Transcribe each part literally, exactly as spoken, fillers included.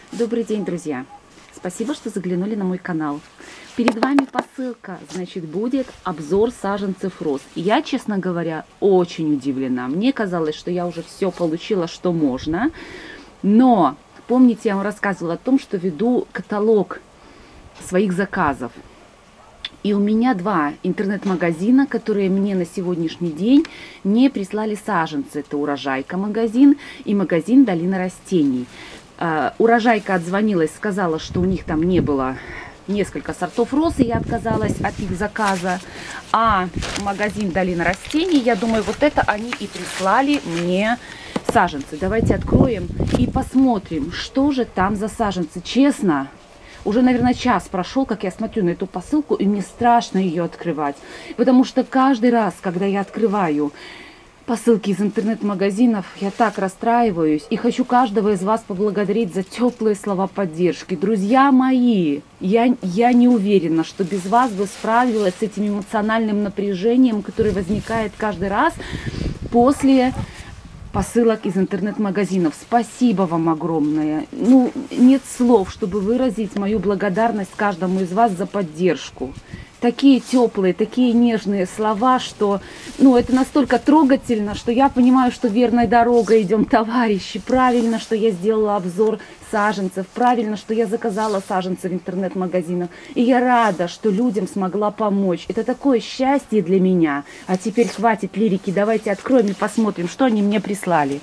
Добрый день, друзья! Спасибо, что заглянули на мой канал. Перед вами посылка, значит, будет обзор саженцев роз. Я, честно говоря, очень удивлена. Мне казалось, что я уже все получила, что можно. Но, помните, я вам рассказывала о том, что веду каталог своих заказов. И у меня два интернет-магазина, которые мне на сегодняшний день не прислали саженцы. Это Урожайка магазин и магазин Долина растений. Uh, Урожайка отзвонилась, сказала, что у них там не было несколько сортов роз, и я отказалась от их заказа. А магазин Долина растений, я думаю, вот это они и прислали мне саженцы. Давайте откроем и посмотрим, что же там за саженцы. Честно, уже, наверное, час прошел, как я смотрю на эту посылку, и мне страшно ее открывать. Потому что каждый раз, когда я открываю посылки из интернет-магазинов, я так расстраиваюсь и хочу каждого из вас поблагодарить за теплые слова поддержки. Друзья мои, я, я не уверена, что без вас бы справилась с этим эмоциональным напряжением, которое возникает каждый раз после посылок из интернет-магазинов. Спасибо вам огромное. Ну, нет слов, чтобы выразить мою благодарность каждому из вас за поддержку. Такие теплые, такие нежные слова, что, ну, это настолько трогательно, что я понимаю, что верной дорогой идем, товарищи. Правильно, что я сделала обзор саженцев, правильно, что я заказала саженцы в интернет-магазинах. И я рада, что людям смогла помочь. Это такое счастье для меня. А теперь хватит лирики, давайте откроем и посмотрим, что они мне прислали.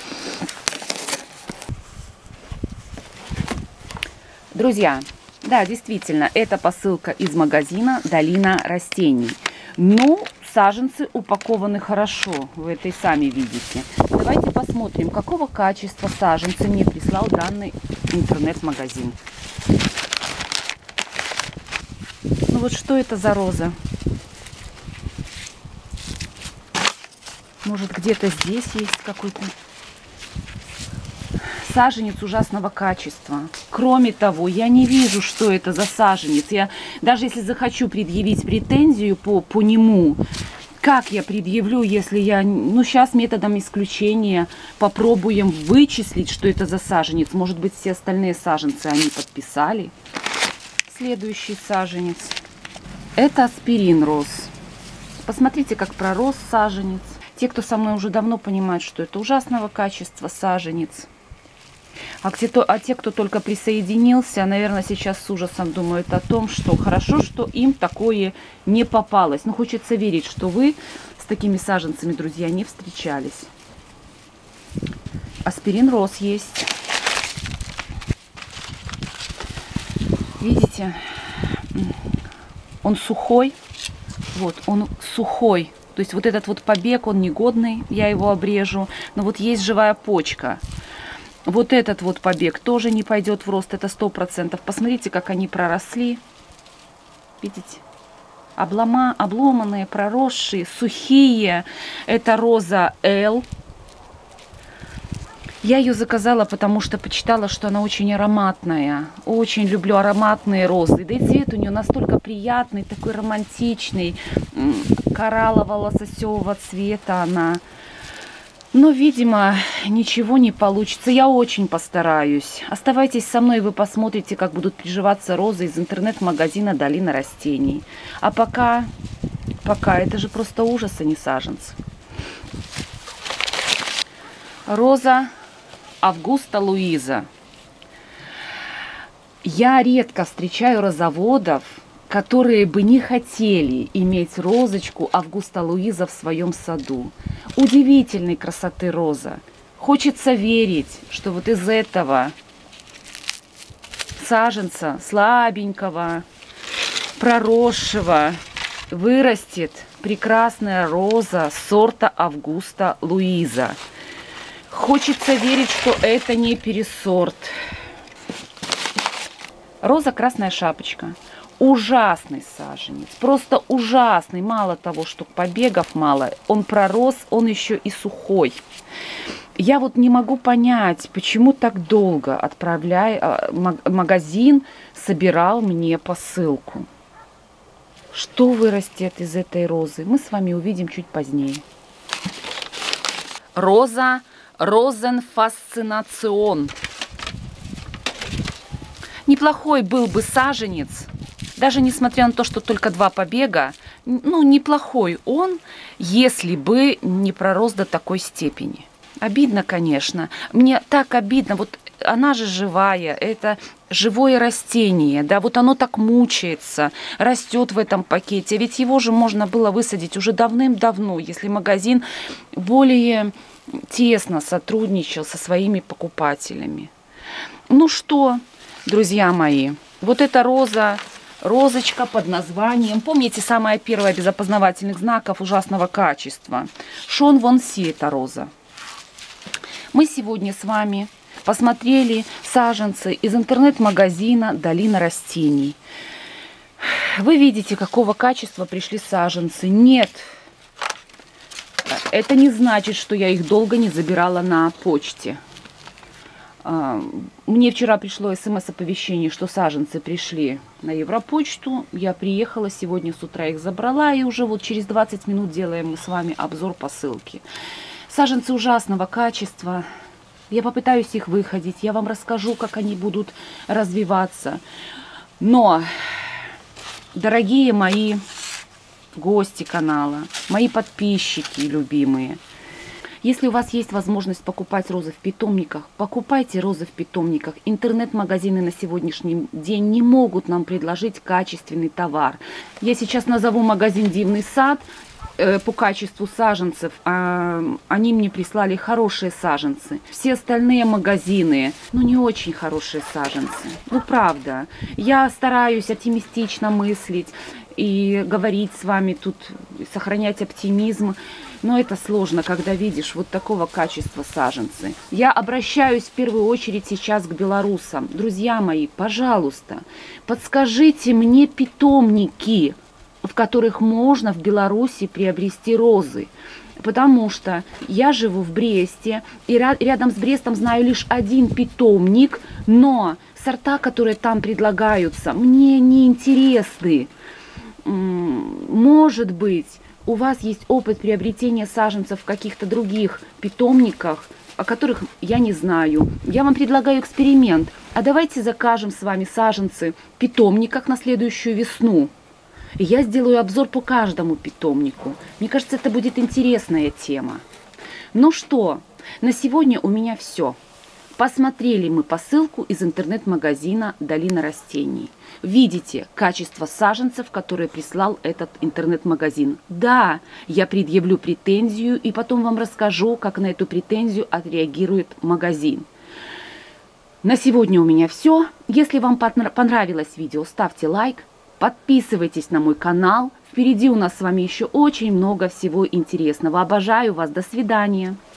Друзья, да, действительно, это посылка из магазина Долина растений. Ну, саженцы упакованы хорошо, вы это и сами видите. Давайте посмотрим, какого качества саженцы мне прислал данный интернет-магазин. Ну вот что это за роза? Может, где-то здесь есть какой-то саженец ужасного качества. Кроме того, я не вижу, что это за саженец. Я даже если захочу предъявить претензию по, по нему, как я предъявлю, если я, ну, сейчас методом исключения попробуем вычислить, что это за саженец. Может быть, все остальные саженцы они подписали. Следующий саженец. Это аспирин роз. Посмотрите, как пророс саженец. Те, кто со мной уже давно понимают, что это ужасного качества саженец. А те, а те, кто только присоединился, наверное, сейчас с ужасом думают о том, что хорошо, что им такое не попалось. Но хочется верить, что вы с такими саженцами, друзья, не встречались. Аспирин роз есть. Видите? Он сухой. Вот, он сухой. То есть вот этот вот побег, он негодный, я его обрежу. Но вот есть живая почка. Вот этот вот побег тоже не пойдет в рост, это сто процентов. Посмотрите, как они проросли. Видите? Облома, обломанные, проросшие, сухие. Это роза L. Я ее заказала, потому что почитала, что она очень ароматная. Очень люблю ароматные розы. Да и цвет у нее настолько приятный, такой романтичный. Кораллово-лососевого цвета она. Но, видимо, ничего не получится. Я очень постараюсь. Оставайтесь со мной, и вы посмотрите, как будут приживаться розы из интернет-магазина Долина растений. А пока, пока, это же просто ужас, а не саженцы. Роза Августа Луиза. Я редко встречаю розоводов, которые бы не хотели иметь розочку Августа Луиза в своем саду. Удивительной красоты роза. Хочется верить, что вот из этого саженца слабенького, проросшего, вырастет прекрасная роза сорта Августа Луиза. Хочется верить, что это не пересорт. Роза Красная Шапочка. Ужасный саженец, просто ужасный. Мало того, что побегов мало, он пророс, он еще и сухой. Я вот не могу понять, почему так долго отправляя, магазин собирал мне посылку. Что вырастет из этой розы, мы с вами увидим чуть позднее. Роза Розенфасцинацион. неплохой был бы саженец, даже несмотря на то, что только два побега, ну, неплохой он, если бы не пророс до такой степени. Обидно, конечно. Мне так обидно. Вот она же живая, это живое растение, да, вот оно так мучается, растет в этом пакете. Ведь его же можно было высадить уже давным-давно, если магазин более тесно сотрудничал со своими покупателями. Ну что, друзья мои, вот эта роза, розочка под названием, помните, самая первая без опознавательных знаков ужасного качества. Шон Вон Си эта роза. Мы сегодня с вами посмотрели саженцы из интернет-магазина «Долина растений». Вы видите, какого качества пришли саженцы. Нет, это не значит, что я их долго не забирала на почте. Мне вчера пришло смс-оповещение, что саженцы пришли на Европочту. Я приехала, сегодня с утра их забрала, и уже вот через двадцать минут делаем мы с вами обзор посылки. Саженцы ужасного качества. Я попытаюсь их выходить, я вам расскажу, как они будут развиваться. Но, дорогие мои гости канала, мои подписчики любимые, если у вас есть возможность покупать розы в питомниках, покупайте розы в питомниках. Интернет-магазины на сегодняшний день не могут нам предложить качественный товар. Я сейчас назову магазин «Дивный сад». По качеству саженцев а, они мне прислали хорошие саженцы. Все остальные магазины, ну, не очень хорошие саженцы. Ну, правда. Я стараюсь оптимистично мыслить и говорить с вами тут, сохранять оптимизм. Но это сложно, когда видишь вот такого качества саженцы. Я обращаюсь в первую очередь сейчас к белорусам. Друзья мои, пожалуйста, подскажите мне питомники, в которых можно в Беларуси приобрести розы. Потому что я живу в Бресте, и рядом с Брестом знаю лишь один питомник, но сорта, которые там предлагаются, мне не интересны. Может быть, у вас есть опыт приобретения саженцев в каких-то других питомниках, о которых я не знаю. Я вам предлагаю эксперимент. А давайте закажем с вами саженцы в питомниках на следующую весну. И я сделаю обзор по каждому питомнику. Мне кажется, это будет интересная тема. Ну что, на сегодня у меня все. Посмотрели мы посылку из интернет-магазина «Долина растений». Видите качество саженцев, которые прислал этот интернет-магазин. Да, я предъявлю претензию и потом вам расскажу, как на эту претензию отреагирует магазин. На сегодня у меня все. Если вам понравилось видео, ставьте лайк. Подписывайтесь на мой канал. Впереди у нас с вами еще очень много всего интересного. Обожаю вас. До свидания.